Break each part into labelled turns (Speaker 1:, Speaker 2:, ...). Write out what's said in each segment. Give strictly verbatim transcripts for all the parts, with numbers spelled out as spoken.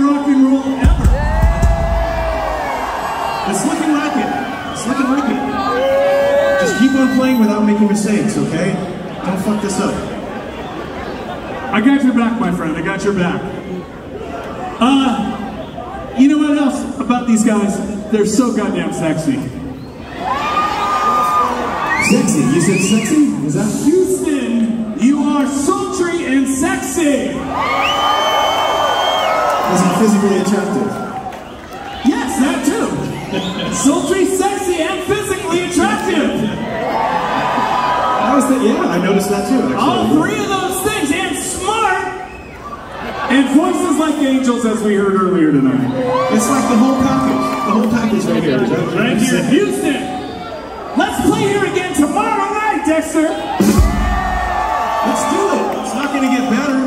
Speaker 1: rock and roll ever. It's looking like it. It's looking like it. Just keep on playing without making mistakes, okay? Don't fuck this up.
Speaker 2: I got your back, my friend. I got your back. Uh, you know what else about these guys? They're so goddamn sexy.
Speaker 1: Sexy? You said sexy? Is that?
Speaker 2: Houston, you are sultry and sexy.
Speaker 1: Is he physically attractive?
Speaker 2: Yes, that too. Sultry, sexy, and physically attractive.
Speaker 1: I was the, yeah, I noticed that too, actually.
Speaker 2: All three of those things, and smart. And voices like angels, as we heard earlier tonight.
Speaker 1: It's like the whole package. The whole package right here.
Speaker 2: Right here, Houston. Let's play here again tomorrow night, Dexter.
Speaker 1: Let's do it. It's not going to get better.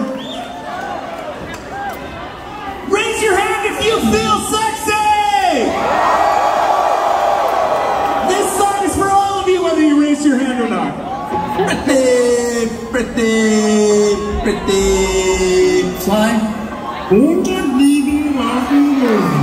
Speaker 2: Raise your hand if you feel sexy. This song is for all of you, whether you raise your hand or not.
Speaker 1: Pretty, pretty, pretty. Fly.